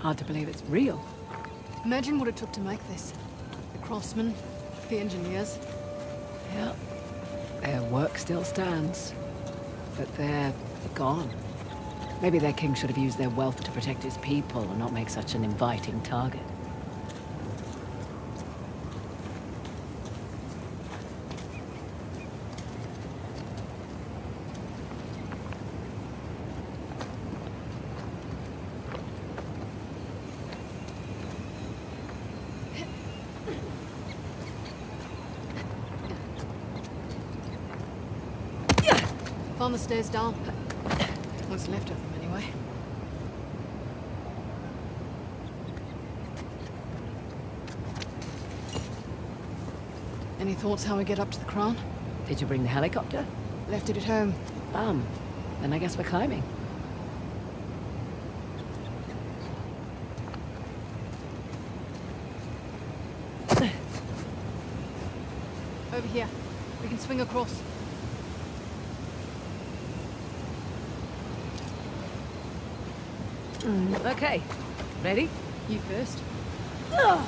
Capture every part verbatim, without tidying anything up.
Hard to believe it's real. Imagine what it took to make this. The craftsmen, the engineers. Yeah. Their work still stands. But they're gone. Maybe their king should have used their wealth to protect his people and not make such an inviting target. Found the stairs down. What's left of them, anyway. Any thoughts how we get up to the crown? Did you bring the helicopter? Left it at home. Um, then I guess we're climbing. Over here. We can swing across. Mm, okay. Ready? You first. Ugh.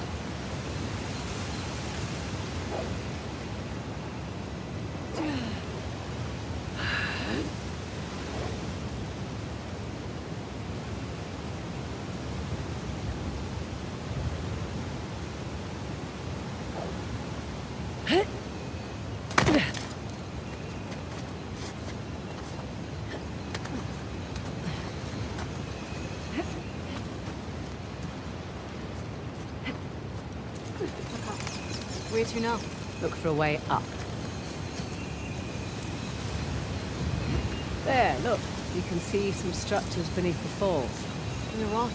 Where to now? Look for a way up. There, look. You can see some structures beneath the falls. You're right.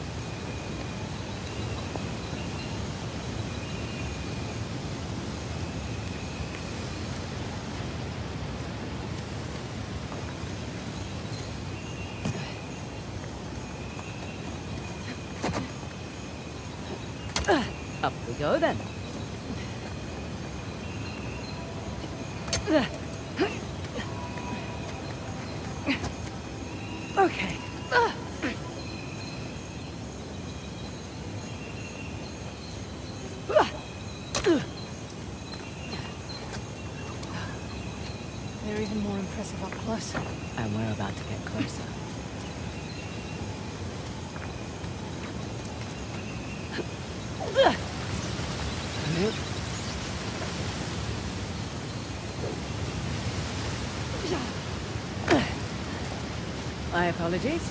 Up we go then. Okay. They're even more impressive up close. And we're about to get closer. My apologies.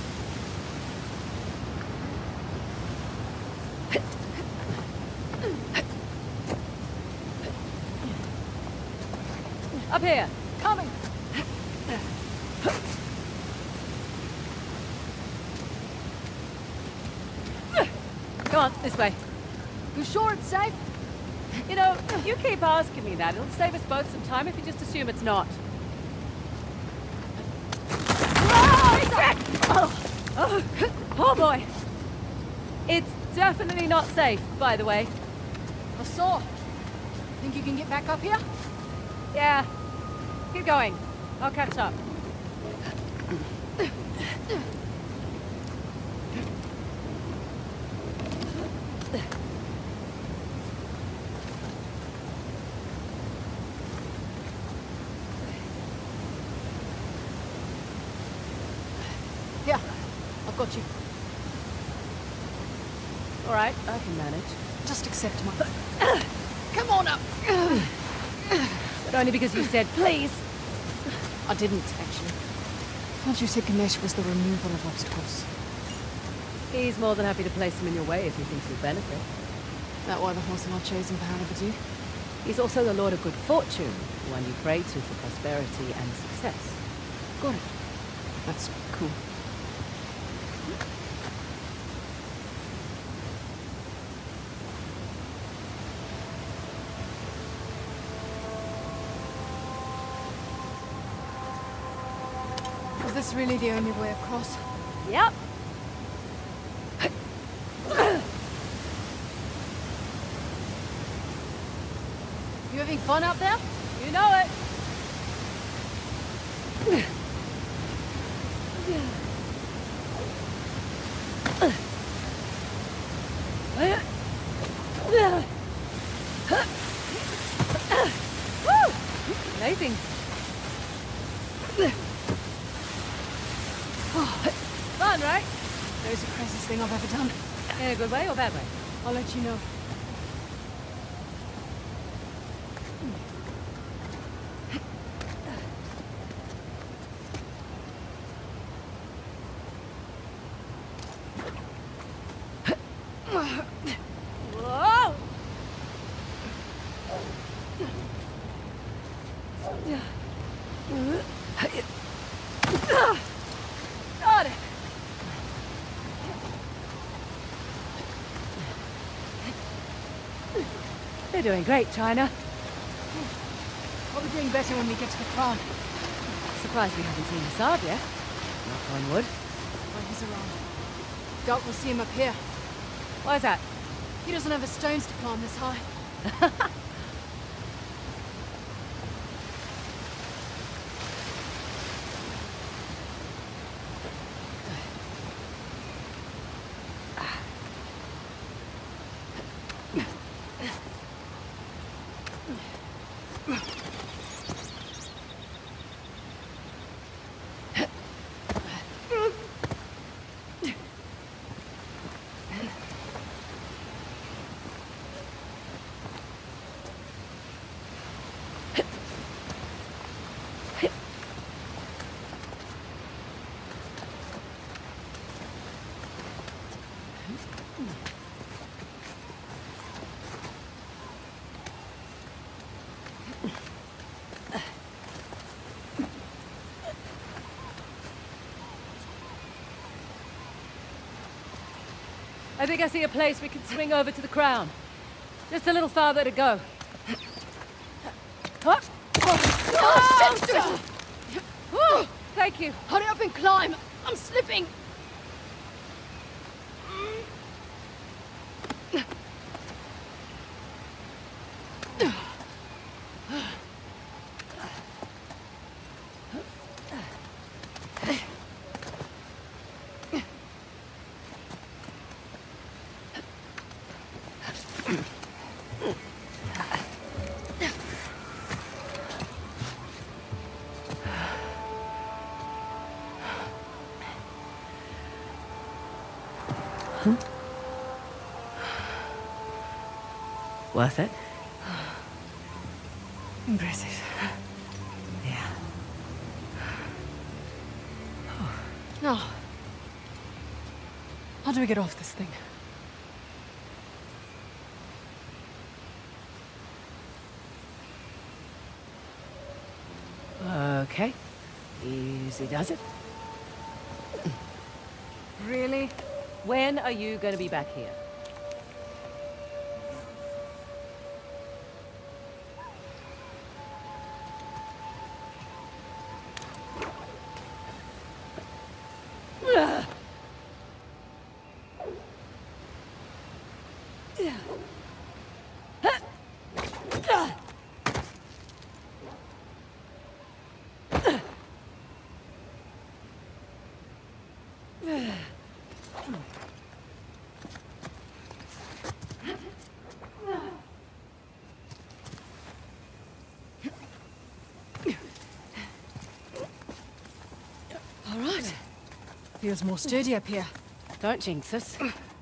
Up here! Coming! Come on, this way. You sure it's safe? You know, you keep asking me that. It'll save us both some time if you just assume it's not. Oh, oh, oh boy. It's definitely not safe, by the way. I saw. Think you can get back up here? Yeah. Keep going. I'll catch up. Here. I've got you. All right, I can manage. Just accept my... Come on up! But only because you said please. I didn't, actually. Thought you said Ganesh was the removal of obstacles. He's more than happy to place them in your way if he thinks you'll benefit. That why the horse and I chosen for Hannibal? He's also the Lord of Good Fortune, the one you pray to for prosperity and success. Got it. That's cool. Is this really the only way across? Yep. You having fun out there? You know it. Fun, right? That was the craziest thing I've ever done. In a good way or bad way? I'll let you know. Whoa! Got it! They're doing great, China. I'll be doing better when we get to the crown. Surprised we haven't seen Assad yet. Knock on wood. When he's around. Doubt we'll see him up here. Why is that? He doesn't have the stones to climb this high. I think I see a place we can swing over to the crown. Just a little farther to go. Huh? Oh, shit! Whew, thank you. Hurry up and climb! I'm slipping! Worth it? Impressive. Yeah. Now, how do we get off this thing? Okay. Easy does it. Really? When are you going to be back here? All right. Feels more sturdy up here. Don't jinx us.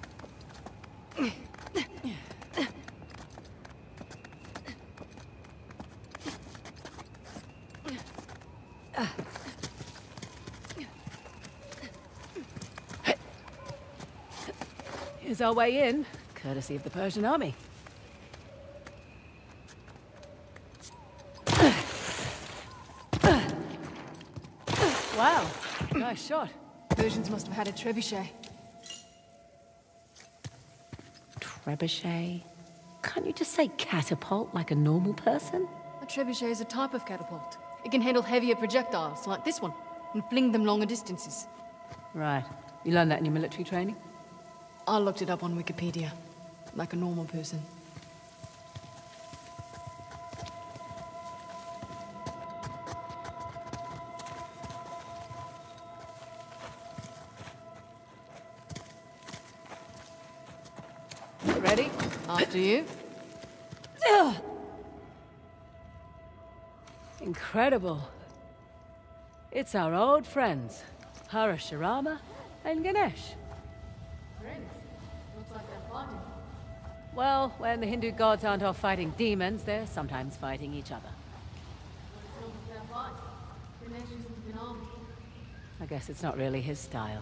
Here's our way in, courtesy of the Persian army. Wow, nice shot. Persians must have had a trebuchet. Trebuchet? Can't you just say catapult like a normal person? A trebuchet is a type of catapult. It can handle heavier projectiles, like this one, and fling them longer distances. Right. You learned that in your military training? I looked it up on Wikipedia, like a normal person. Ready? After you. Incredible. It's our old friends, Parashurama and Ganesh. Friends? Looks like they're fighting. Well, when the Hindu gods aren't off fighting demons, they're sometimes fighting each other. What is it their fight? Ganesh isn't an army. I guess it's not really his style.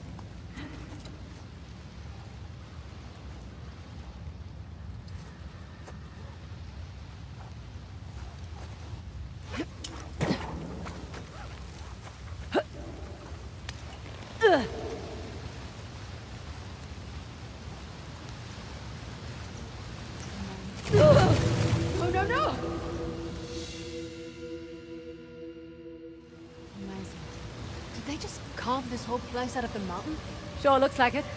Oh no no! Amazing. Did they just carve this whole place out of the mountain? Sure looks like it.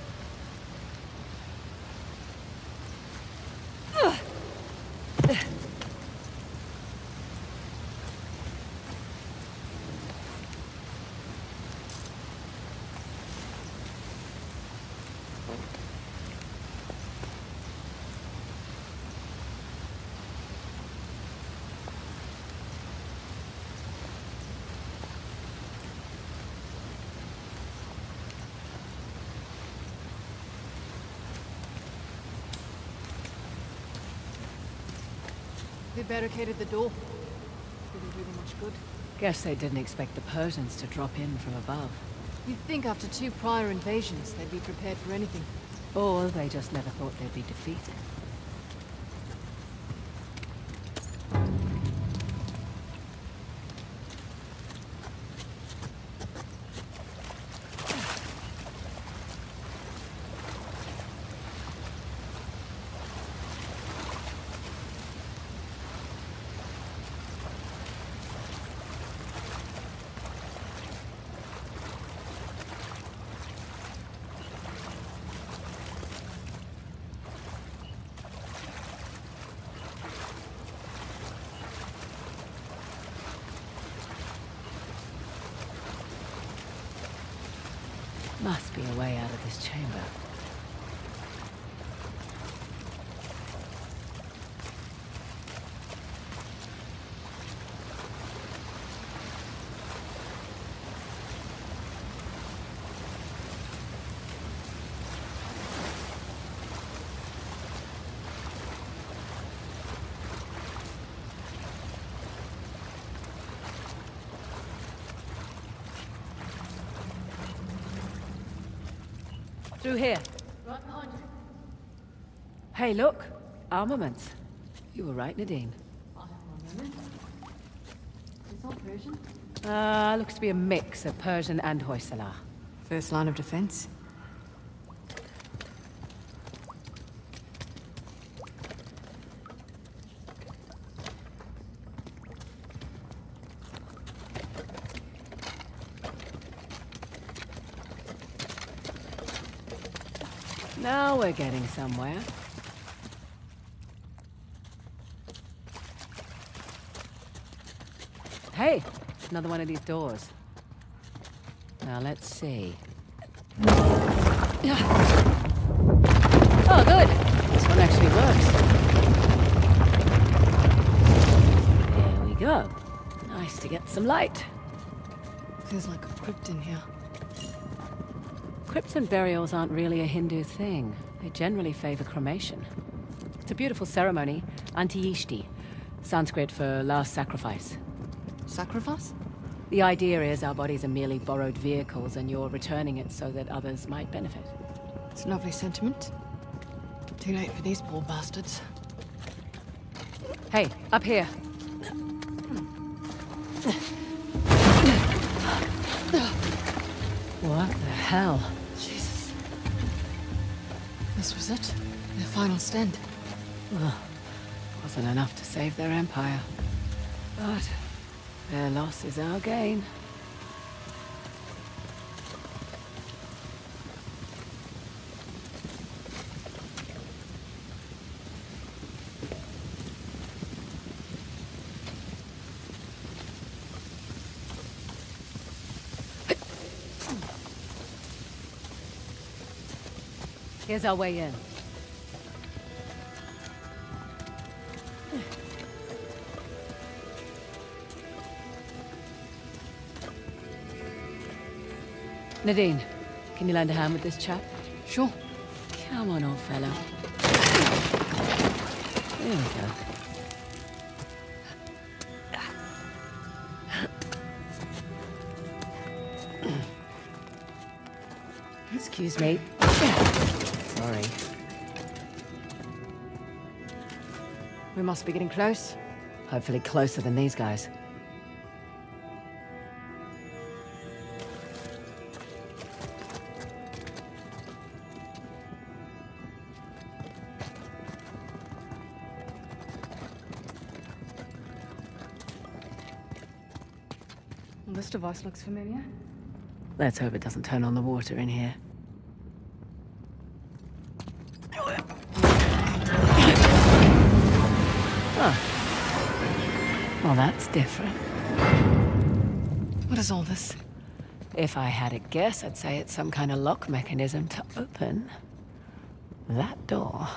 They barricaded the door. Didn't do them much good. Guess they didn't expect the Persians to drop in from above. You'd think after two prior invasions, they'd be prepared for anything. Or they just never thought they'd be defeated. Must be a way out of this chamber. Through here. Right behind you. Hey, look! Armaments. You were right, Nadine. I have one moment. Is this all Persian? Uh, looks to be a mix of Persian and Hoysala. First line of defense. Now we're getting somewhere. Hey, another one of these doors. Now let's see. Oh, good. This one actually works. There we go. Nice to get some light. Feels like a crypt in here. Crypts and burials aren't really a Hindu thing. They generally favor cremation. It's a beautiful ceremony, Antyeshti, Sanskrit for last sacrifice. Sacrifice? The idea is our bodies are merely borrowed vehicles and you're returning it so that others might benefit. It's a lovely sentiment. Too late for these poor bastards. Hey, up here. What the hell? Jesus. This was it? Their final stand. Ugh. Wasn't enough to save their empire. But their loss is our gain. Here's our way in. Nadine, can you lend a hand with this chap? Sure. Come on, old fellow. There we go. Excuse me. Sorry. We must be getting close. Hopefully closer than these guys. Well, this device looks familiar. Let's hope it doesn't turn on the water in here. Oh. Well, that's different. What is all this? If I had a guess, I'd say it's some kind of lock mechanism to open that door.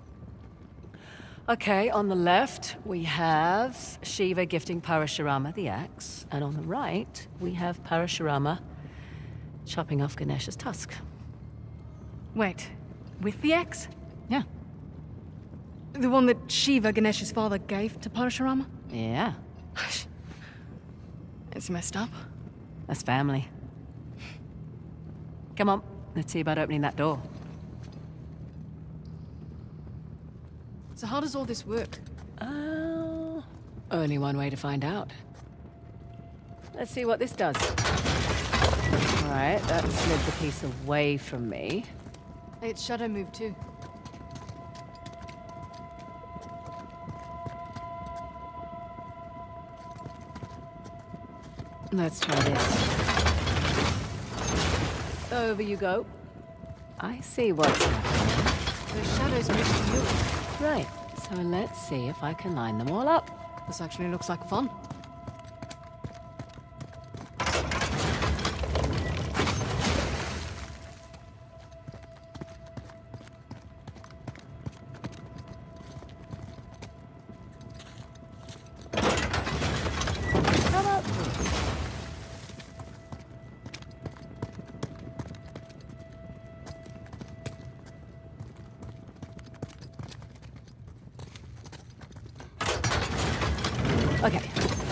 Okay, on the left, we have Shiva gifting Parashurama the axe, and on the right, we have Parashurama chopping off Ganesh's tusk. Wait, with the axe? Yeah. The one that Shiva, Ganesh's father, gave to Parashurama? Yeah. It's messed up. That's family. Come on, let's see about opening that door. So how does all this work? Uh, only one way to find out. Let's see what this does. All right, that slid the piece away from me. Hey, its shadow moved too. Let's try this. Over you go. I see what's happening. The shadows moved to you. Right, so let's see if I can line them all up. This actually looks like fun. How about this? Okay,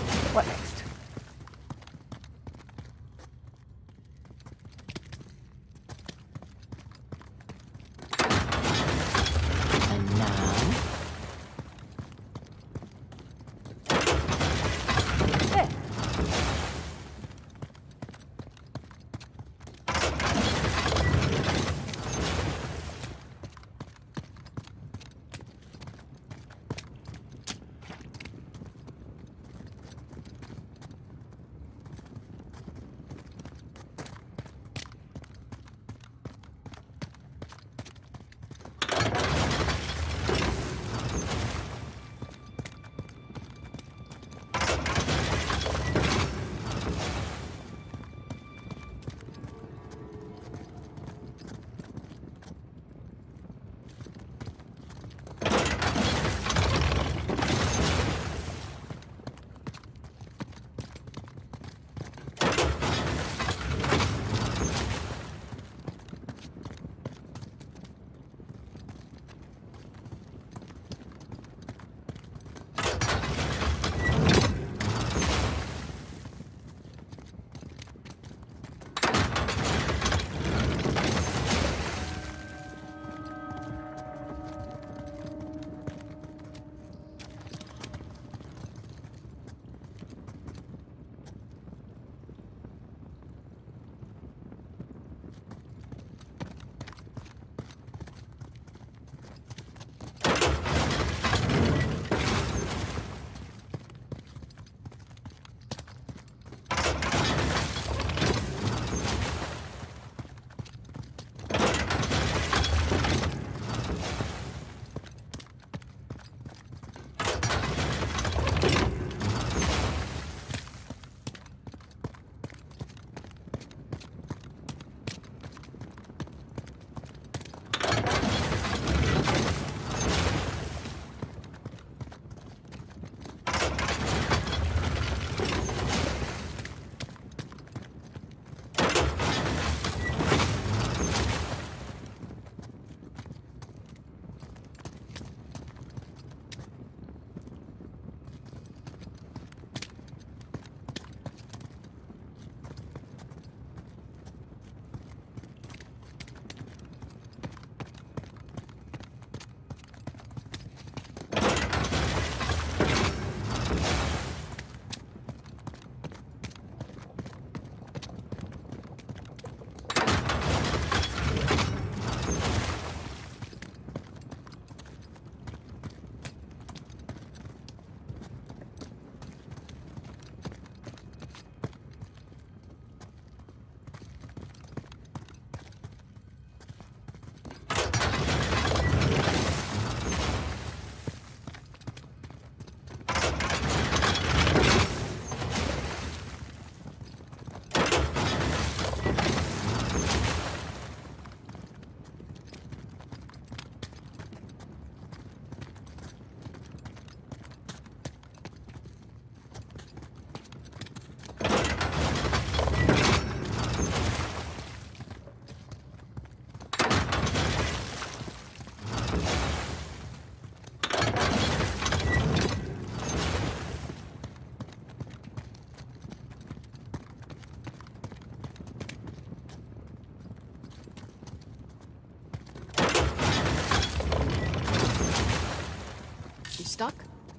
stuck?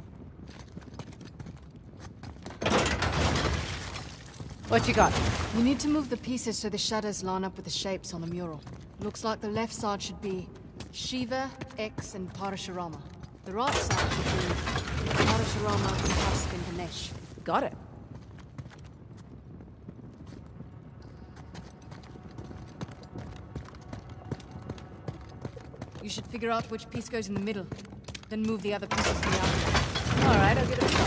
What you got? You need to move the pieces so the shadows line up with the shapes on the mural. Looks like the left side should be Shiva, X, and Parashurama. The right side should be Parashurama, Tusk, and Ganesh. Got it. You should figure out which piece goes in the middle, then move the other pieces to the outside. All right, I'll give it a shot.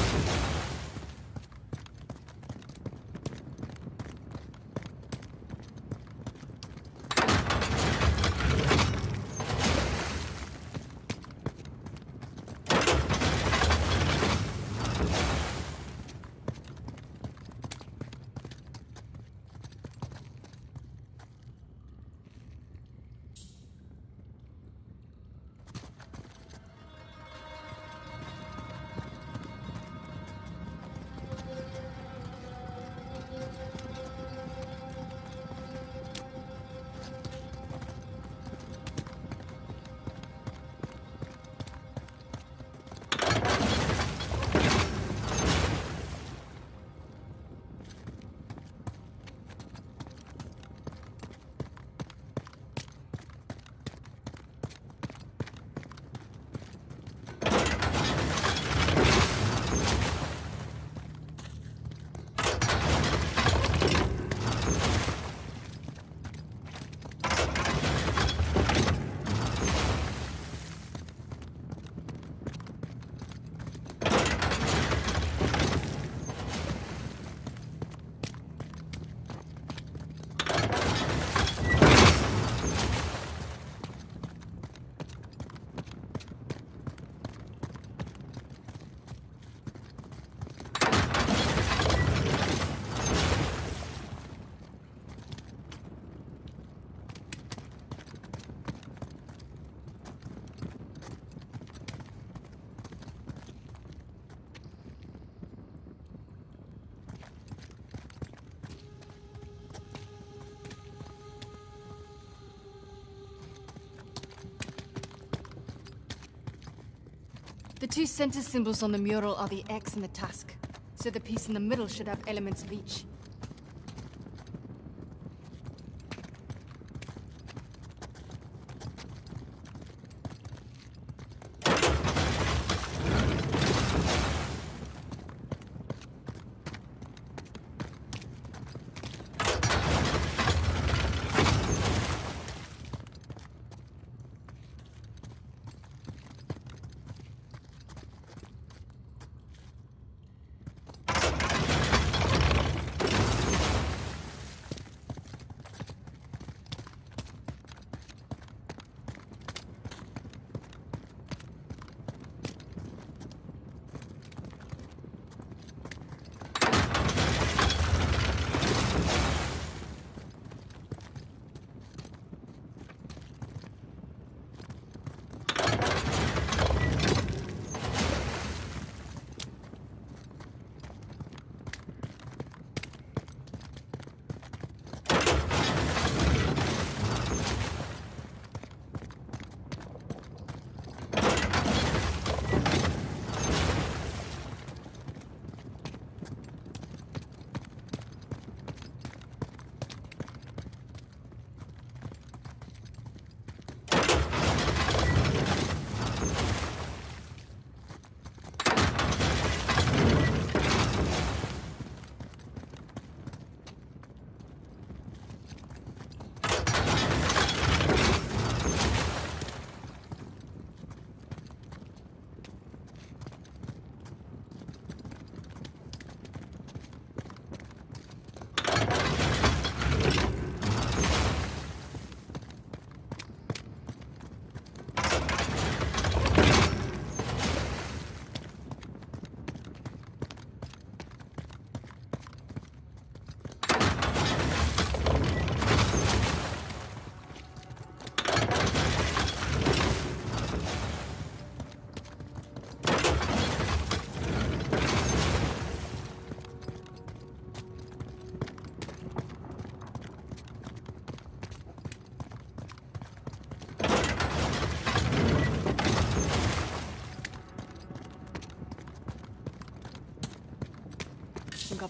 The two center symbols on the mural are the X and the Tusk, so the piece in the middle should have elements of each.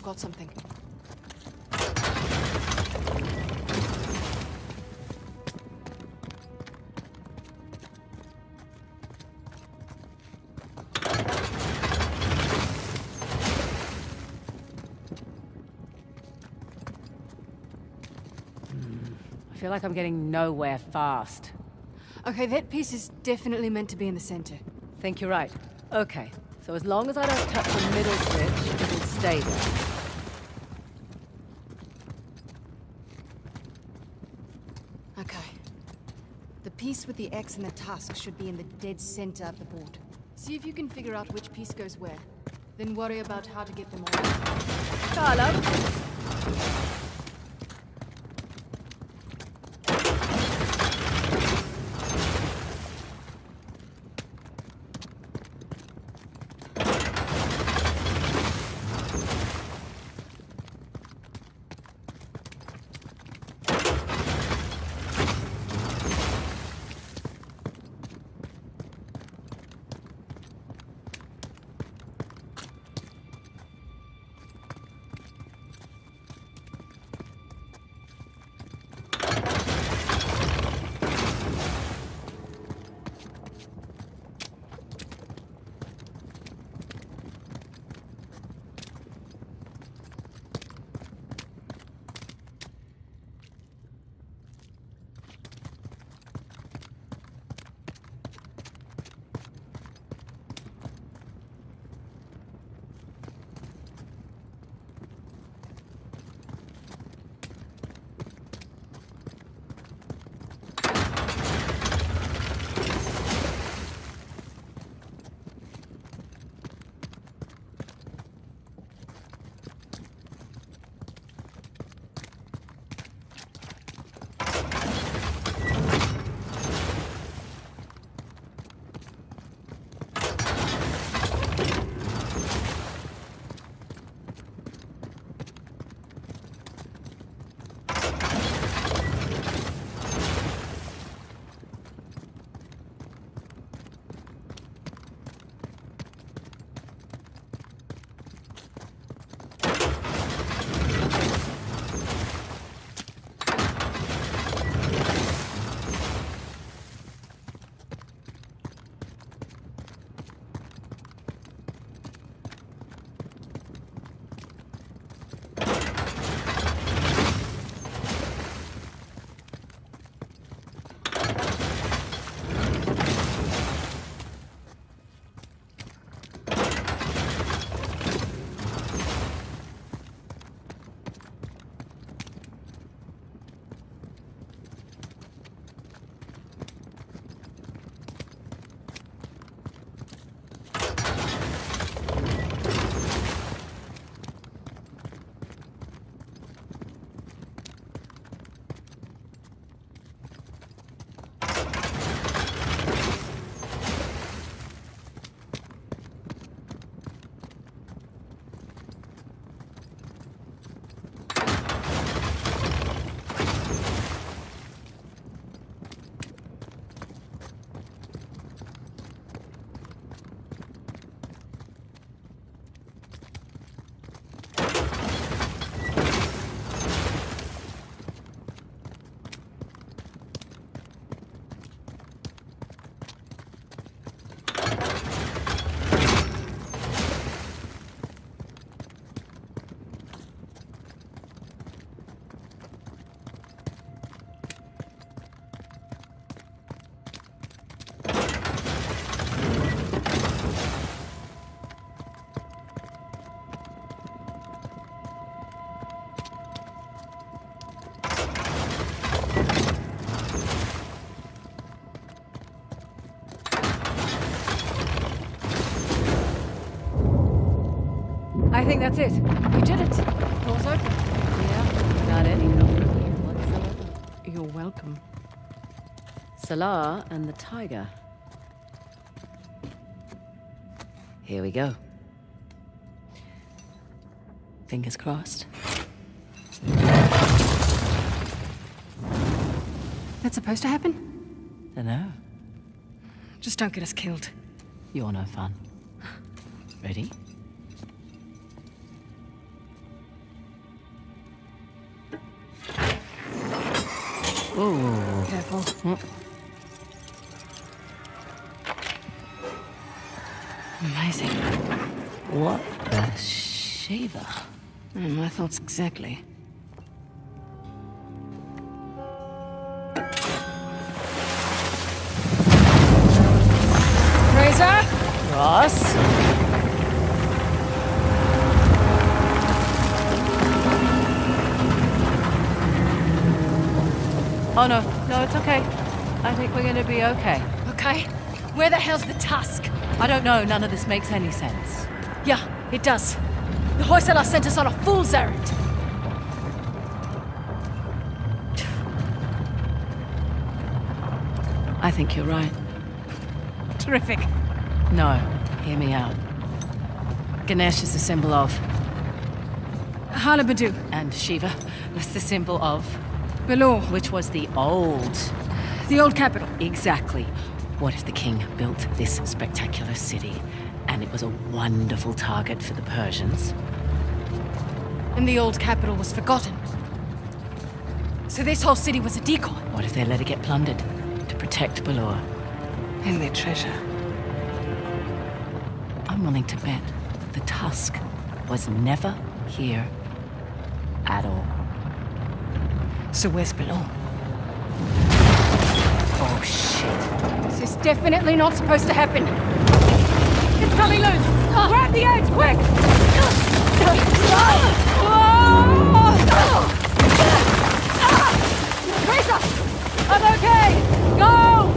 got something. I feel like I'm getting nowhere fast. Okay, that piece is definitely meant to be in the center. Think you're right. Okay, so as long as I don't touch the middle switch, it'll stay there. Okay. The piece with the X and the tusk should be in the dead center of the board. See if you can figure out which piece goes where. Then worry about how to get them all. Carlo? I think that's it. You did it. Door's open. Yeah, not any help from you whatsoever. You're welcome. Salah and the tiger. Here we go. Fingers crossed. That's supposed to happen? Dunno. Just don't get us killed. You're no fun. Ready? Ooh. Careful. Mm. Amazing. What the Shiva? Mm, my thoughts exactly. Fraser? Ross? Oh no, no, it's okay. I think we're gonna be okay. Okay. Where the hell's the tusk? I don't know, none of this makes any sense. Yeah, it does. The Hoysala sent us on a fool's errand. I think you're right. Terrific. No, hear me out. Ganesh is the symbol of... Halabadu. And Shiva was the symbol of... Belor. Which was the old... The old capital. Exactly. What if the king built this spectacular city, and it was a wonderful target for the Persians? And the old capital was forgotten. So this whole city was a decoy. What if they let it get plundered to protect Belor? And their treasure. I'm willing to bet the Tusk was never here at all. So where's Belor? Oh, shit. This is definitely not supposed to happen. It's coming loose! Oh. Grab the edge, quick! Fraser! I'm okay! Go!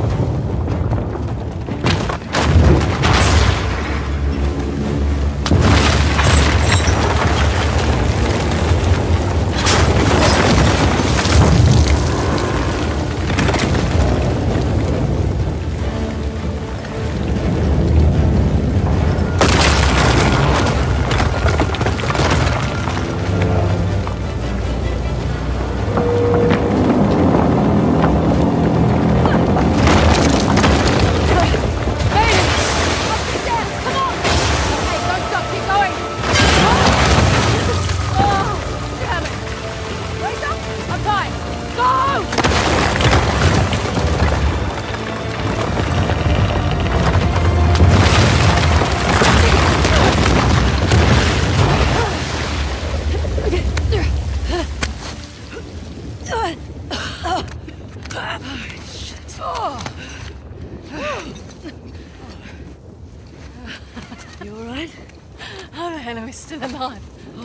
You alright? How the hell are we still alive?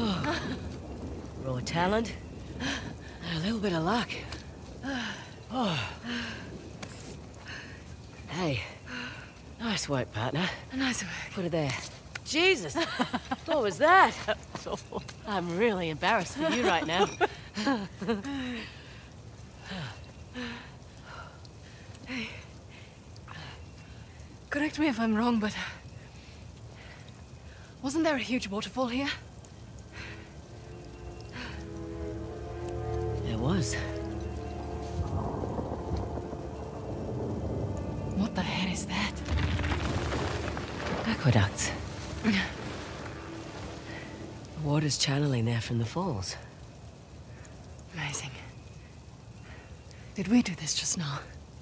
Raw talent, and a little bit of luck. Oh. Hey, nice work, partner. Nice work. Put it there. Jesus, what was that? I'm really embarrassed for you right now. Hey, correct me if I'm wrong, but wasn't there a huge waterfall here? There was. What the hell is that? Aqueducts. The water's channeling there from the falls. Amazing. Did we do this just now?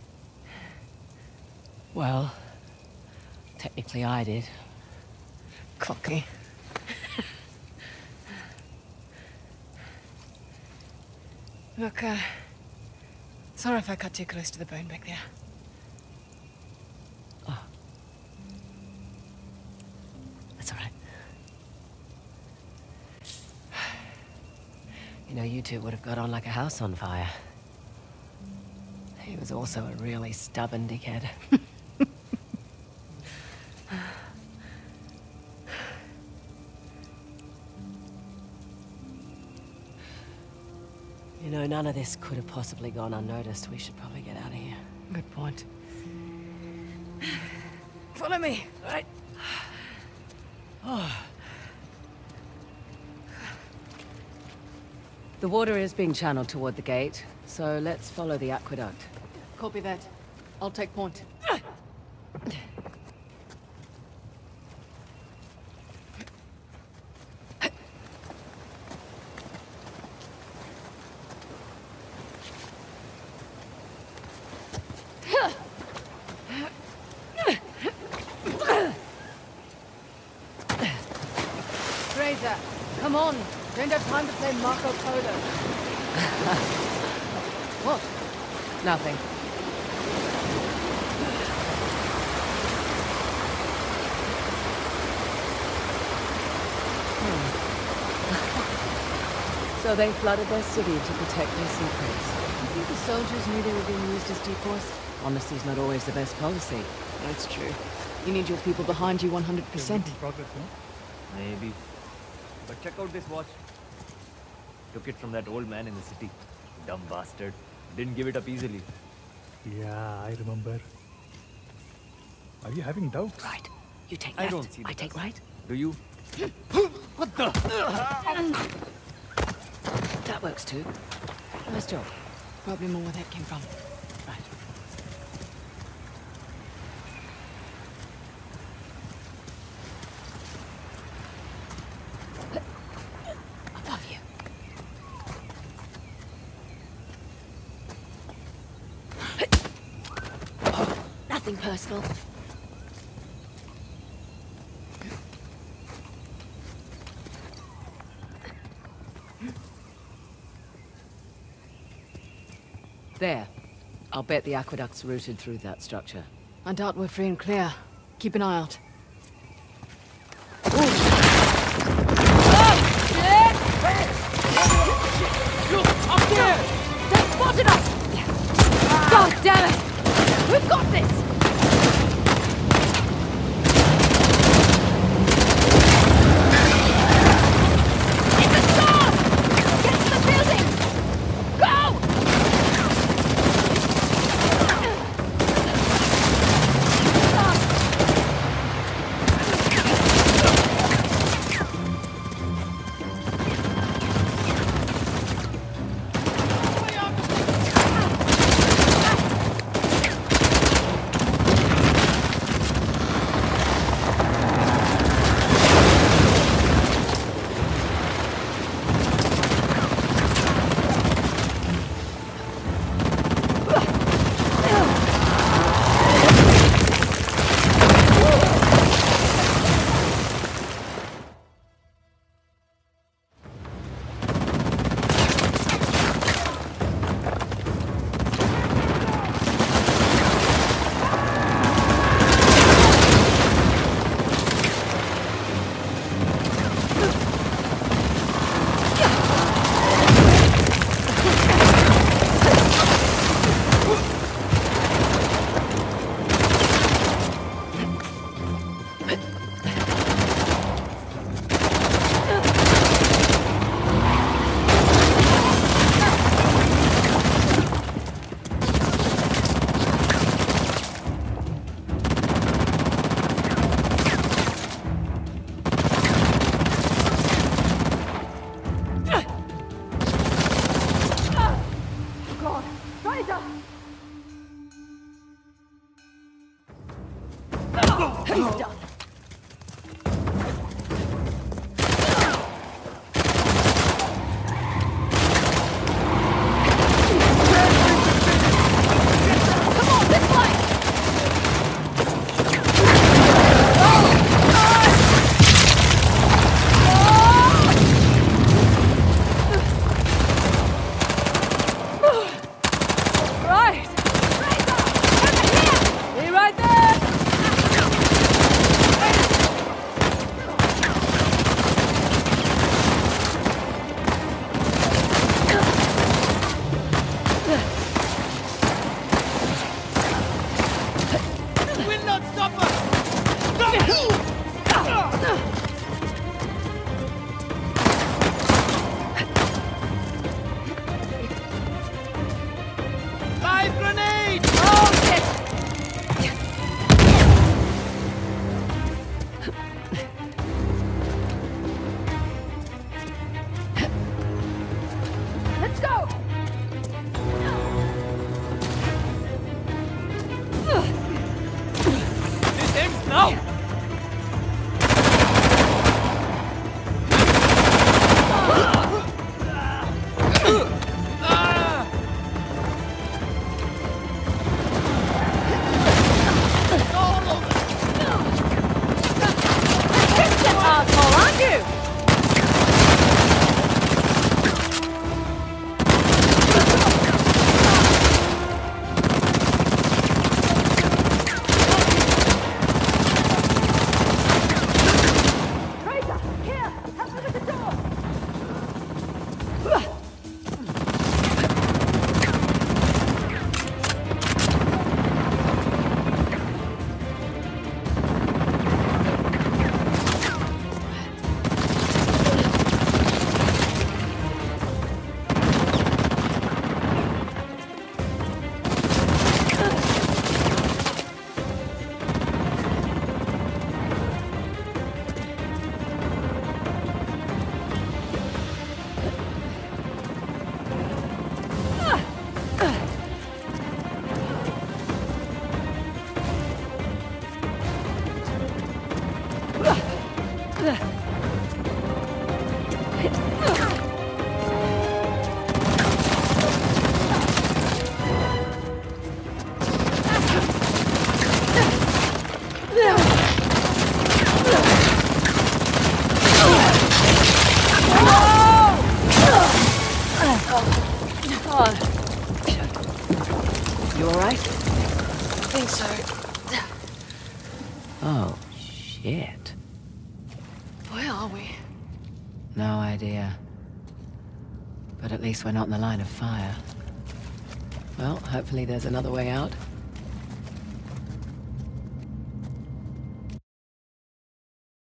Well, technically I did. Cocky. Look, uh... sorry if I cut too close to the bone back there. Oh. That's all right. You know, you two would have got on like a house on fire. He was also a really stubborn dickhead. You know, none of this could have possibly gone unnoticed. We should probably get out of here. Good point. Follow me. All right. Oh. The water is being channeled toward the gate, so let's follow the aqueduct. Copy that. I'll take point. Caesar. Come on. Don't have time to play Marco Polo. What? Nothing. So they flooded their city to protect their secrets. You think the soldiers knew they were being used as decoys? Honesty's not always the best policy. That's true. You need your people behind you one hundred percent. Progress, no? Maybe. But check out this watch. Took it from that old man in the city. Dumb bastard. Didn't give it up easily. Yeah, I remember. Are you having doubts? Right. You take I left. don't see I the take bus. right. Do you? What the? That works too. Nice job. Probably more where that came from. Right. Above you. Nothing personal. There. I'll bet the aqueduct's routed through that structure. I doubt we're free and clear. Keep an eye out. Up there! They spotted us! God damn it! We've got this! It's a storm! Get to the building! Go! Asshole, aren't you? are we? No idea. But at least we're not in the line of fire. Well, hopefully there's another way out.